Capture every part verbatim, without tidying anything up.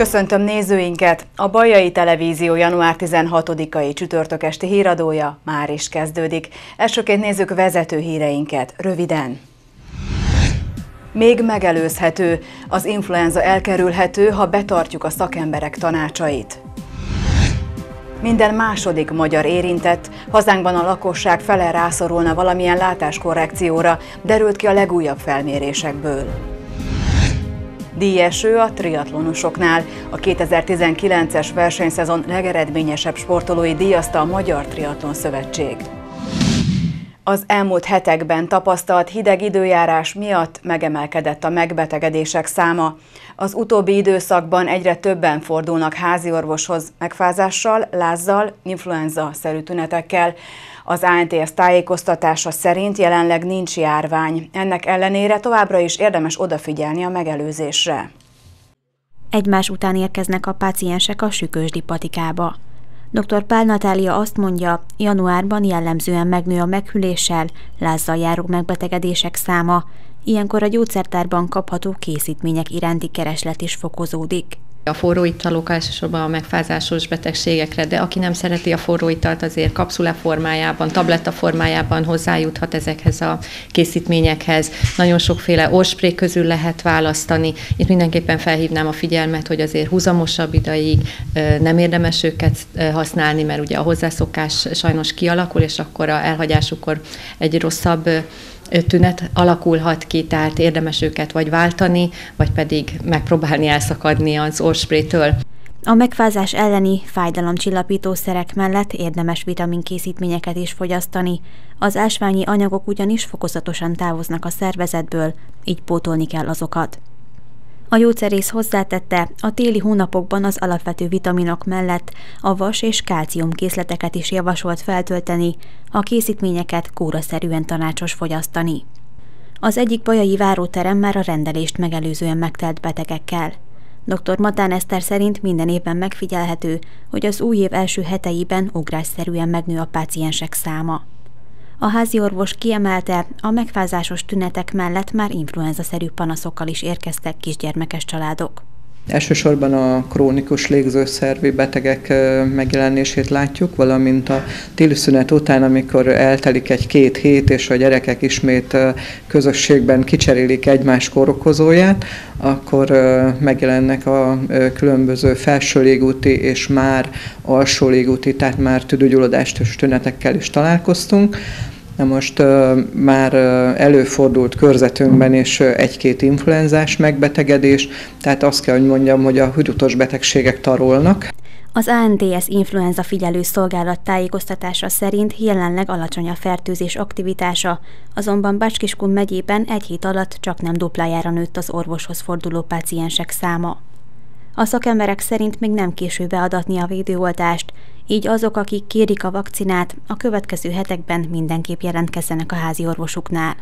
Köszöntöm nézőinket! A Bajai Televízió január tizenhatodikai csütörtök esti híradója már is kezdődik. Elsőként nézzük vezető híreinket röviden. Még megelőzhető, az influenza elkerülhető, ha betartjuk a szakemberek tanácsait. Minden második magyar érintett, hazánkban a lakosság fele rászorulna valamilyen látáskorrekcióra, derült ki a legújabb felmérésekből. Díjeső a triatlonosoknál. A kétezer-tizenkilences versenyszezon legeredményesebb sportolói díjazta a Magyar Triatlon Szövetség. Az elmúlt hetekben tapasztalt hideg időjárás miatt megemelkedett a megbetegedések száma. Az utóbbi időszakban egyre többen fordulnak háziorvoshoz megfázással, lázzal, influenza-szerű tünetekkel. Az á en té es tájékoztatása szerint jelenleg nincs járvány. Ennek ellenére továbbra is érdemes odafigyelni a megelőzésre. Egymás után érkeznek a páciensek a Sükösdi patikába. doktor Pál Natália azt mondja, januárban jellemzően megnő a meghűléssel, lázzal járó megbetegedések száma, ilyenkor a gyógyszertárban kapható készítmények iránti kereslet is fokozódik. A forró italok elsősorban a megfázásos betegségekre, de aki nem szereti a forró italt, azért kapszula formájában, tabletta formájában hozzájuthat ezekhez a készítményekhez. Nagyon sokféle orrspray közül lehet választani. Itt mindenképpen felhívnám a figyelmet, hogy azért húzamosabb ideig nem érdemes őket használni, mert ugye a hozzászokás sajnos kialakul, és akkor a elhagyásukkor egy rosszabb tünet alakulhat ki, tehát érdemes őket vagy váltani, vagy pedig megpróbálni elszakadni az orrsprétől. A megfázás elleni fájdalomcsillapítószerek mellett érdemes vitaminkészítményeket is fogyasztani. Az ásványi anyagok ugyanis fokozatosan távoznak a szervezetből, így pótolni kell azokat. A gyógyszerész hozzátette, a téli hónapokban az alapvető vitaminok mellett a vas és kálcium készleteket is javasolt feltölteni, a készítményeket kóraszerűen tanácsos fogyasztani. Az egyik bajai váróterem már a rendelést megelőzően megtelt betegekkel. doktor Matán Eszter szerint minden évben megfigyelhető, hogy az új év első heteiben ugrásszerűen megnő a páciensek száma. A háziorvos kiemelte, a megfázásos tünetek mellett már influenza-szerű panaszokkal is érkeztek kisgyermekes családok. Elsősorban a krónikus légzőszervi betegek megjelenését látjuk, valamint a téli szünet után, amikor eltelik egy-két hét, és a gyerekek ismét közösségben kicserélik egymás kórokozóját, akkor megjelennek a különböző felső légúti és már alsó légúti, tehát már tüdőgyulladástos tünetekkel is találkoztunk. Na most uh, már uh, előfordult körzetünkben is uh, egy-két influenzás megbetegedés, tehát azt kell, hogy mondjam, hogy a hűrutos betegségek tarolnak. Az á en té es influenza figyelő szolgálat tájékoztatása szerint jelenleg alacsony a fertőzés aktivitása, azonban Bács-Kiskun megyében egy hét alatt csaknem duplájára nőtt az orvoshoz forduló páciensek száma. A szakemberek szerint még nem késő beadatni a védőoltást, így azok, akik kérik a vakcinát, a következő hetekben mindenképp jelentkezzenek a házi orvosuknál.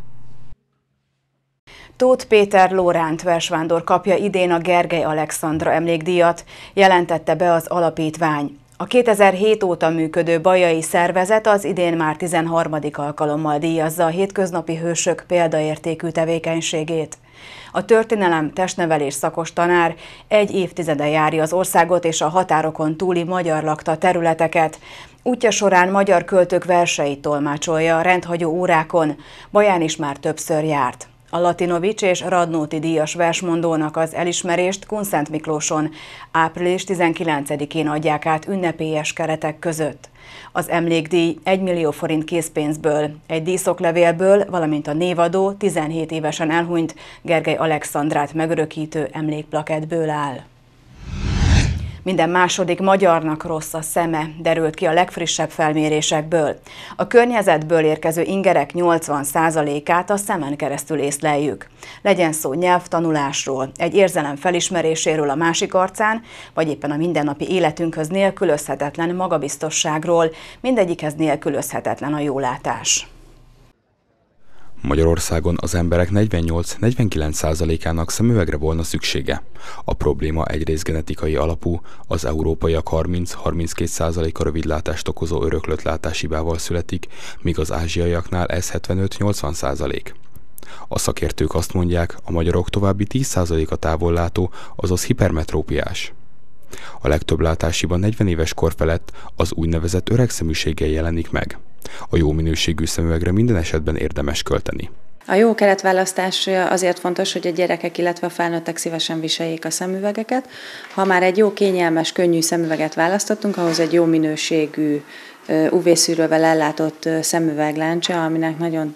Tóth Péter Lóránt versvándor kapja idén a Gergely Alexandra emlékdíjat, jelentette be az alapítvány. A kétezer-hét óta működő bajai szervezet az idén már tizenharmadik alkalommal díjazza a hétköznapi hősök példaértékű tevékenységét. A történelem testnevelés szakos tanár egy évtizede járja az országot és a határokon túli magyar lakta területeket. Útja során magyar költők verseit tolmácsolja a rendhagyó órákon, Baján is már többször járt. A Latinovics és Radnóti díjas versmondónak az elismerést Kunszent Miklóson április tizenkilencedikén adják át ünnepélyes keretek között. Az emlékdíj egy millió forint készpénzből, egy díszoklevélből, valamint a névadó tizenhét évesen elhunyt Gergely Alexandrát megörökítő emlékplakettből áll. Minden második magyarnak rossz a szeme, derült ki a legfrissebb felmérésekből. A környezetből érkező ingerek nyolcvan százalékát a szemen keresztül észleljük. Legyen szó nyelvtanulásról, egy érzelem felismeréséről a másik arcán, vagy éppen a mindennapi életünkhöz nélkülözhetetlen magabiztosságról, mindegyikhez nélkülözhetetlen a jólátás. Magyarországon az emberek negyvennyolc-negyvenkilenc százalékának szemüvegre volna szüksége. A probléma egyrészt genetikai alapú, az európaiak harminc-harminckét százaléka rövidlátást okozó öröklött látáshibával születik, míg az ázsiaiaknál ez hetvenöt-nyolcvan százalék. A szakértők azt mondják, a magyarok további tíz százaléka távollátó, azaz hipermetrópiás. A legtöbb látásiban negyven éves kor felett az úgynevezett öregszeműséggel jelenik meg. A jó minőségű szemüvegre minden esetben érdemes költeni. A jó keretválasztás azért fontos, hogy a gyerekek, illetve a felnőttek szívesen viseljék a szemüvegeket. Ha már egy jó, kényelmes, könnyű szemüveget választottunk, ahhoz egy jó minőségű ú vé-szűrővel ellátott szemüveglencse, aminek nagyon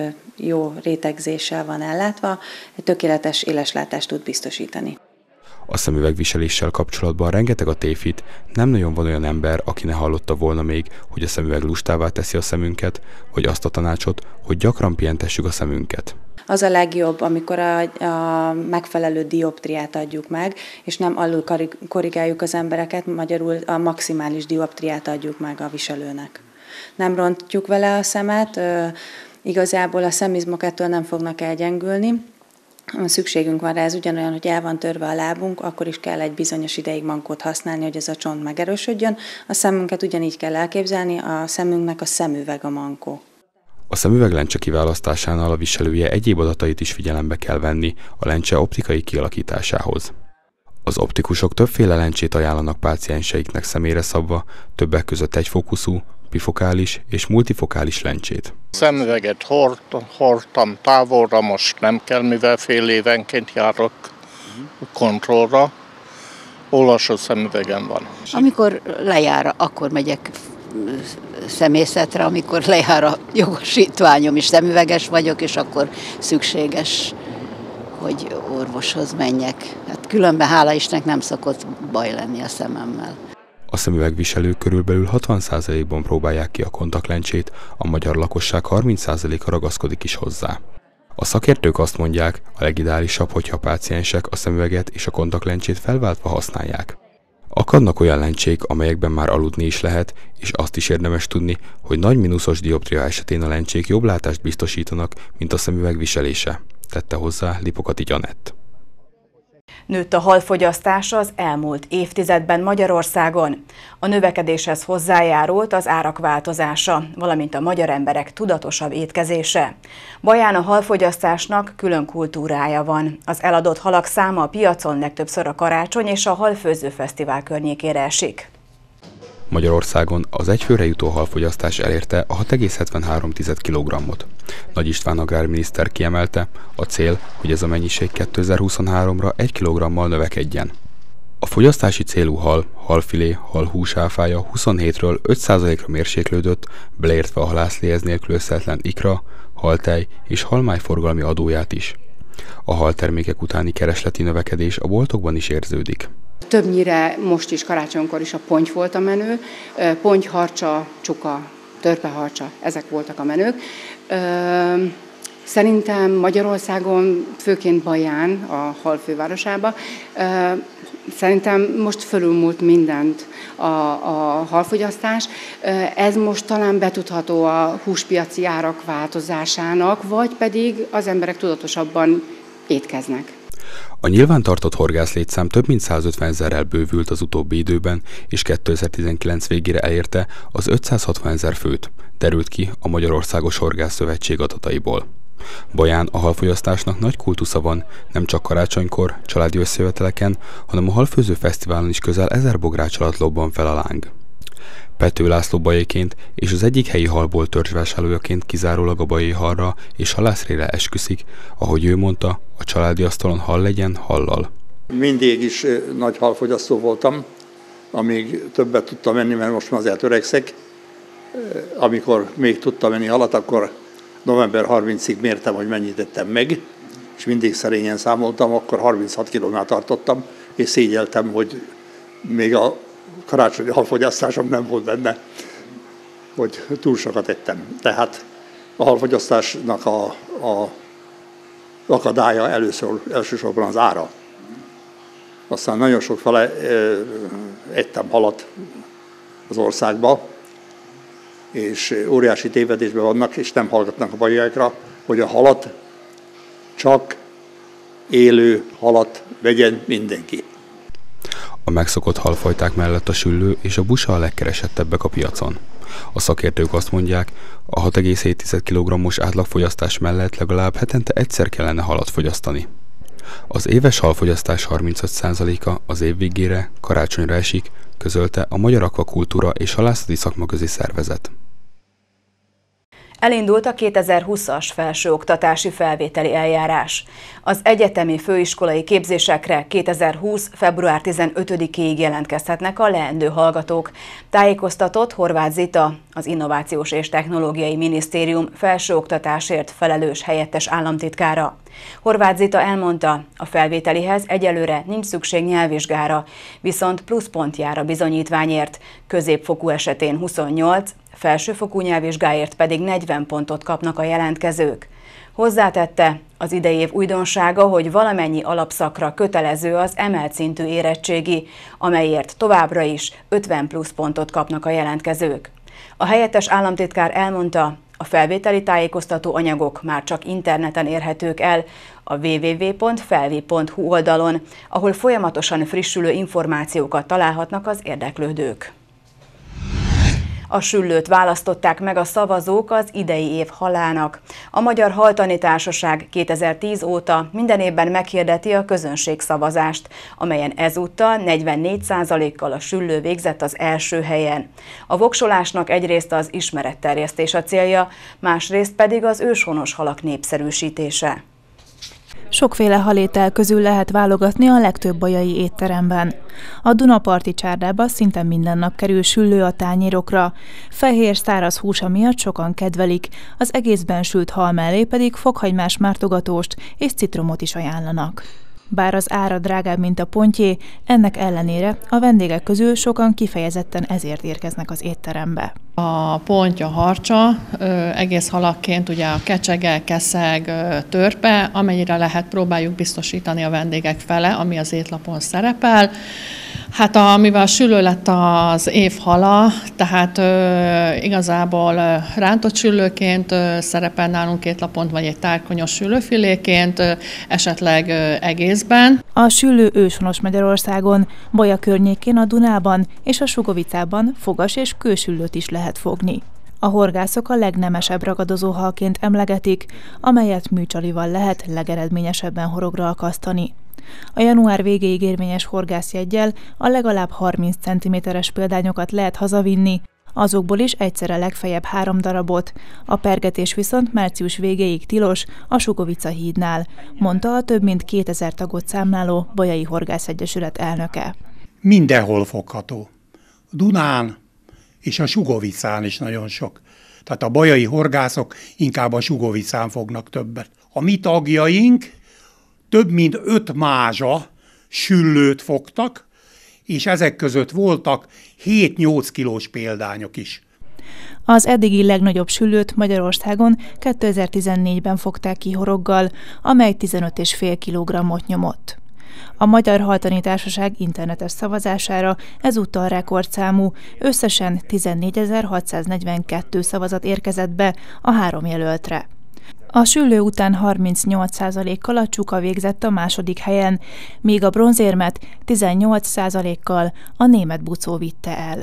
jó rétegzéssel van ellátva, egy tökéletes éleslátást tud biztosítani. A szemüvegviseléssel kapcsolatban rengeteg a tévhit, nem nagyon van olyan ember, aki ne hallotta volna még, hogy a szemüveg lustává teszi a szemünket, vagy azt a tanácsot, hogy gyakran pihentessük a szemünket. Az a legjobb, amikor a, a megfelelő dioptriát adjuk meg, és nem alul korrigáljuk az embereket, magyarul a maximális dioptriát adjuk meg a viselőnek. Nem rontjuk vele a szemet, igazából a szemizmok ettől nem fognak elgyengülni. Szükségünk van rá, ez ugyanolyan, hogy el van törve a lábunk, akkor is kell egy bizonyos ideig mankót használni, hogy ez a csont megerősödjön. A szemünket ugyanígy kell elképzelni, a szemünknek a szemüveg a mankó. A szemüveglencse kiválasztásánál a viselője egyéb adatait is figyelembe kell venni a lencse optikai kialakításához. Az optikusok többféle lencsét ajánlanak pácienseiknek személyre szabva, többek között egyfókuszú, bifokális és multifokális lencsét. Szemüveget hord, hordtam távolra, most nem kell, mivel fél évenként járok kontrollra. Olvasó szemüvegem van. Amikor lejár, akkor megyek szemészetre, amikor lejár a jogosítványom, és szemüveges vagyok, és akkor szükséges, hogy orvoshoz menjek. Hát különben hála Istennek nem szokott baj lenni a szememmel. A szemüvegviselők körülbelül hatvan százalékban próbálják ki a kontaktlencsét, a magyar lakosság harminc százaléka ragaszkodik is hozzá. A szakértők azt mondják, a legideálisabb, hogyha a páciensek a szemüveget és a kontaktlencsét felváltva használják. Akadnak olyan lencsék, amelyekben már aludni is lehet, és azt is érdemes tudni, hogy nagy mínuszos dioptria esetén a lencsék jobb látást biztosítanak, mint a szemüveg viselése, tette hozzá Lipokati Anett. Nőtt a halfogyasztás az elmúlt évtizedben Magyarországon. A növekedéshez hozzájárult az árak változása, valamint a magyar emberek tudatosabb étkezése. Baján a halfogyasztásnak külön kultúrája van. Az eladott halak száma a piacon legtöbbször a karácsony és a halfőző fesztivál környékére esik. Magyarországon az egyfőre jutó halfogyasztás elérte a hat egész hetvenhárom kilogrammot. Nagy István agrárminiszter kiemelte, a cél, hogy ez a mennyiség kétezer-huszonháromra egy kilogrammal növekedjen. A fogyasztási célú hal, halfilé, halhús áfája huszonhétről öt százalékra mérséklődött, beleértve a halászléhez nélkülözhetetlen ikra, haltej és halmáj forgalmi adóját is. A haltermékek utáni keresleti növekedés a boltokban is érződik. Többnyire most is karácsonykor is a ponty volt a menő, ponty, harcsa, csuka, törpeharcsa, ezek voltak a menők. Szerintem Magyarországon, főként Baján, a hal fővárosába, szerintem most fölülmúlt mindent a, a halfogyasztás. Ez most talán betudható a húspiaci árak változásának, vagy pedig az emberek tudatosabban étkeznek. A nyilvántartott horgászlétszám több mint százötven ezerrel bővült az utóbbi időben, és kétezer-tizenkilenc végére elérte az ötszázhatvan ezer főt, derült ki a Magyarországos Horgászszövetség adataiból. Baján a halfogyasztásnak nagy kultusza van, nem csak karácsonykor, családi összejöveteleken, hanem a halfőző fesztiválon is közel ezer bogrács alatt lobban fel a láng. Pető László bajéként és az egyik helyi halból törzsvásárlójaként kizárólag a bajai halra és halászrére esküszik, ahogy ő mondta, a családi asztalon hal legyen hallal. Mindig is nagy halfogyasztó voltam, amíg többet tudtam menni, mert most már azért öregszek. Amikor még tudtam menni halat, akkor november harmincadikáig mértem, hogy mennyit ettem meg, és mindig szerényen számoltam, akkor harminchat kilónál tartottam, és szégyeltem, hogy még a karácsonyi halfogyasztásom nem volt benne, hogy túl sokat ettem. Tehát a halfogyasztásnak a, a akadálya először, elsősorban az ára. Aztán nagyon sok fele ettem halat az országba, és óriási tévedésben vannak, és nem hallgatnak a bajaiakra, hogy a halat csak élő halat vegyen mindenki. A megszokott halfajták mellett a süllő és a busa a legkeresettebbek a piacon. A szakértők azt mondják, a hat egész hét kilogrammos átlagfogyasztás mellett legalább hetente egyszer kellene halat fogyasztani. Az éves halfogyasztás harmincöt százaléka az év végére, karácsonyra esik, közölte a Magyar Akvakultúra és Halászati Szakmaközi Szervezet. Elindult a kétezer-húszas felsőoktatási felvételi eljárás. Az egyetemi főiskolai képzésekre kétezer-húsz. február tizenötödikéig jelentkezhetnek a leendő hallgatók. Tájékoztatott Horváth Zita, az Innovációs és Technológiai Minisztérium felsőoktatásért felelős helyettes államtitkára. Horváth Zita elmondta, a felvételihez egyelőre nincs szükség nyelvvizsgára, viszont pluszpont jár a bizonyítványért, középfokú esetén huszonnyolc, felsőfokú nyelvvizsgáért pedig negyven pontot kapnak a jelentkezők. Hozzátette, az idei év újdonsága, hogy valamennyi alapszakra kötelező az emelt szintű érettségi, amelyért továbbra is ötven plusz pontot kapnak a jelentkezők. A helyettes államtitkár elmondta, a felvételi tájékoztató anyagok már csak interneten érhetők el, a double-u double-u double-u pont felvi pont hu oldalon, ahol folyamatosan frissülő információkat találhatnak az érdeklődők. A süllőt választották meg a szavazók az idei év halának. A Magyar Haltani Társaság kétezer-tíz óta minden évben meghirdeti a közönségszavazást, amelyen ezúttal negyvennégy százalékkal a süllő végzett az első helyen. A voksolásnak egyrészt az ismeretterjesztés a célja, másrészt pedig az őshonos halak népszerűsítése. Sokféle halétel közül lehet válogatni a legtöbb bajai étteremben. A Dunaparti csárdában szinte minden nap kerül süllő a tányérokra. Fehér, száraz húsa miatt sokan kedvelik, az egészben sült hal mellé pedig fokhagymás mártogatóst és citromot is ajánlanak. Bár az ára drágább, mint a pontyé, ennek ellenére a vendégek közül sokan kifejezetten ezért érkeznek az étterembe. A ponty, a harcsa, egész halakként ugye a kecsege, keszeg, törpe, amennyire lehet próbáljuk biztosítani a vendégek fele, ami az étlapon szerepel. Hát a, mivel a süllő lett az év hala, tehát ö, igazából ö, rántott süllőként ö, szerepel nálunk étlapont, vagy egy tárkonyos süllőfiléként, ö, esetleg ö, egészben. A süllő őshonos Magyarországon, Baja környékén, a Dunában és a Sugovicában fogas és kősüllőt is lehet fogni. A horgászok a legnemesebb ragadozó halként emlegetik, amelyet műcsalival lehet legeredményesebben horogra akasztani. A január végéig érvényes horgászjeggyel a legalább harminc centiméteres példányokat lehet hazavinni, azokból is egyszerre legfeljebb három darabot, a pergetés viszont március végéig tilos a Sugovica hídnál, mondta a több mint kétezer tagot számláló Bajai Horgászegyesület elnöke. Mindenhol fogható. Dunán és a Sugovicán is nagyon sok. Tehát a bajai horgászok inkább a Sugovicán fognak többet. A mi tagjaink több mint öt mázsa süllőt fogtak, és ezek között voltak hét-nyolc kilós példányok is. Az eddigi legnagyobb süllőt Magyarországon kétezer-tizennégyben fogták ki horoggal, amely tizenöt egész öt kilogrammot nyomott. A Magyar Haltani Társaság internetes szavazására ezúttal rekordszámú, összesen tizennégyezer-hatszáznegyvenkettő szavazat érkezett be a három jelöltre. A süllő után harmincnyolc százalékkal a csuka végzett a második helyen, míg a bronzérmet tizennyolc százalékkal a német bucó vitte el.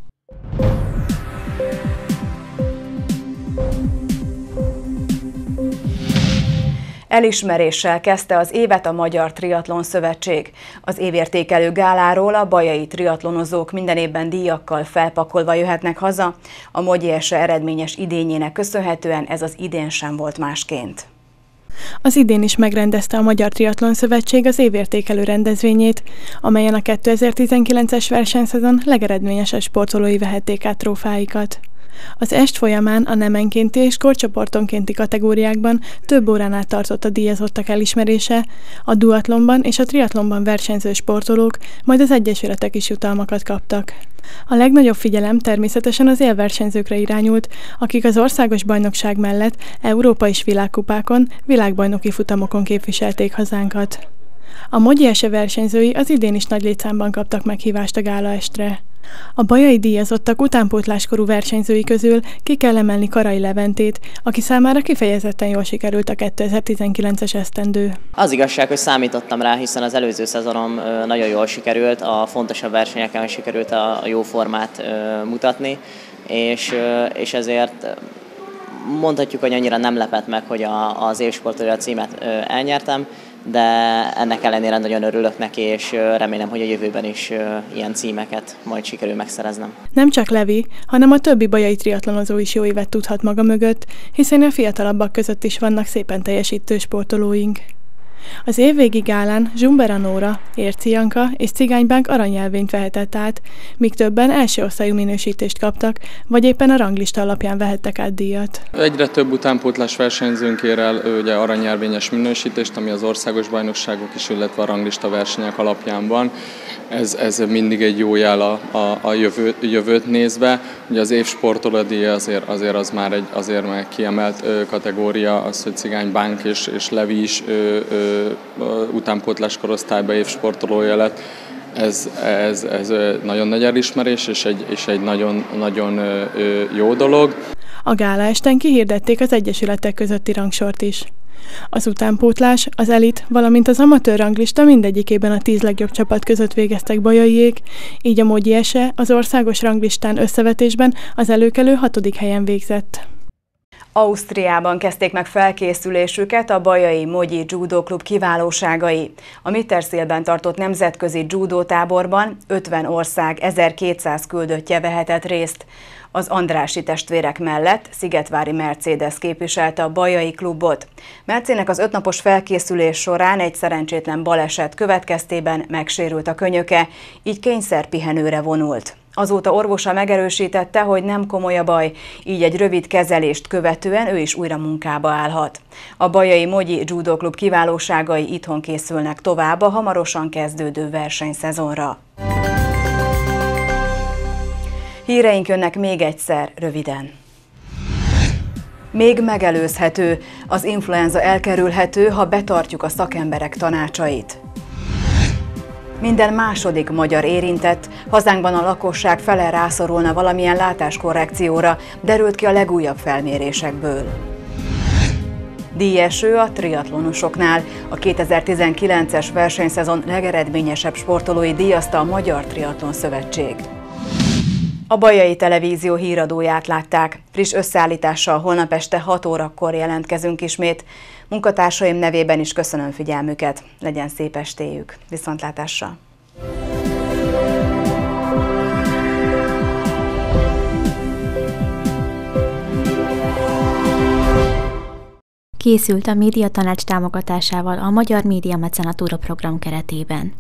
Elismeréssel kezdte az évet a Magyar Triatlon Szövetség. Az évértékelő gáláról a bajai triatlonozók minden évben díjakkal felpakolva jöhetnek haza. A Mogyese eredményes idényének köszönhetően ez az idén sem volt másként. Az idén is megrendezte a Magyar Triatlon Szövetség az évértékelő rendezvényét, amelyen a kétezer-tizenkilences versenyszezon legeredményesebb sportolói vehették át trófáikat. Az est folyamán a nemenkénti és korcsoportonkénti kategóriákban több órán át tartott a díjazottak elismerése, a duatlonban és a triatlonban versenyző sportolók, majd az egyesületek is jutalmakat kaptak. A legnagyobb figyelem természetesen az élversenyzőkre irányult, akik az országos bajnokság mellett Európa és világkupákon, világbajnoki futamokon képviselték hazánkat. A Mogyese versenyzői az idén is nagy létszámban kaptak meghívást a gálaestre. A bajai díjazottak utánpótláskorú versenyzői közül ki kell emelni Karai Leventét, aki számára kifejezetten jól sikerült a kétezer-tizenkilences esztendő. Az igazság, hogy számítottam rá, hiszen az előző szezonom nagyon jól sikerült, a fontosabb versenyeken sikerült a jó formát mutatni, és, és ezért mondhatjuk, hogy annyira nem lepett meg, hogy a, az évsportolója címet elnyertem, de ennek ellenére nagyon örülök neki, és remélem, hogy a jövőben is ilyen címeket majd sikerül megszereznem. Nem csak Levi, hanem a többi bajai triatlonozó is jó évet tudhat maga mögött, hiszen a fiatalabbak között is vannak szépen teljesítő sportolóink. Az évvégi gálán Zsumbera Nóra, Érci Janka és Cigánybánk aranyjelvényt vehetett át, míg többen első osztályú minősítést kaptak, vagy éppen a ranglista alapján vehettek át díjat. Egyre több utánpótlás versenyzőnk ér el ugye aranyjelvényes minősítést, ami az országos bajnokságok is, illetve a ranglista versenyek alapján van. Ez, ez mindig egy jó jel a, a, a jövő, jövőt nézve. Ugye az év sportolódíja azért, azért az már egy azért már kiemelt ö, kategória, az, hogy Cigánybánk és, és Levi is ö, ö, utánpótlás korosztályban év sportolója lett. Ez, ez, ez nagyon nagy elismerés, és egy, és egy nagyon, nagyon ö, jó dolog. A gála esten kihirdették az egyesületek közötti rangsort is. Az utánpótlás, az elit, valamint az amatőr ranglista mindegyikében a tíz legjobb csapat között végeztek bajaiék, így a Mogyi Ese az országos ranglistán összevetésben az előkelő hatodik helyen végzett. Ausztriában kezdték meg felkészülésüket a bajai Mogyi Judo Klub kiválóságai. A Mitterszélben tartott nemzetközi judó táborban ötven ország ezerkétszáz küldöttje vehetett részt. Az Andrássy testvérek mellett Szigetvári Mercedes képviselte a bajai klubot. Mercének az ötnapos felkészülés során egy szerencsétlen baleset következtében megsérült a könyöke, így kényszerpihenőre vonult. Azóta orvosa megerősítette, hogy nem komoly a baj, így egy rövid kezelést követően ő is újra munkába állhat. A bajai Mogyi Judo Klub kiválóságai itthon készülnek tovább a hamarosan kezdődő versenyszezonra. Híreink jönnek még egyszer, röviden. Még megelőzhető, az influenza elkerülhető, ha betartjuk a szakemberek tanácsait. Minden második magyar érintett, hazánkban a lakosság fele rászorulna valamilyen látáskorrekcióra, derült ki a legújabb felmérésekből. Díjeső a triatlonosoknál. A kétezer-tizenkilences versenyszezon legeredményesebb sportolói díjazta a Magyar Triatlon Szövetség. A Bajai Televízió híradóját látták. Friss összeállítással holnap este hat órakor jelentkezünk ismét. Munkatársaim nevében is köszönöm figyelmüket. Legyen szép estéjük. Viszontlátásra! Készült a Médiatanács támogatásával a Magyar Média Mecenatúra program keretében.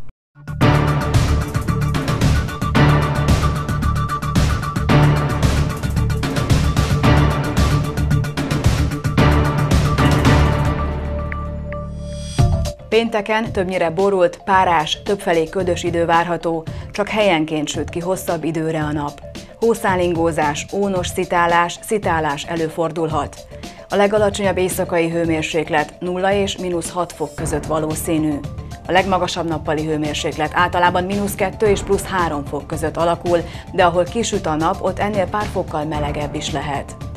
Pénteken többnyire borult, párás, többfelé ködös idő várható, csak helyenként süt ki hosszabb időre a nap. Hószálingózás, ónos szitálás, szitálás előfordulhat. A legalacsonyabb éjszakai hőmérséklet nulla és mínusz hat fok között valószínű. A legmagasabb nappali hőmérséklet általában mínusz kettő és plusz három fok között alakul, de ahol kisüt a nap, ott ennél pár fokkal melegebb is lehet.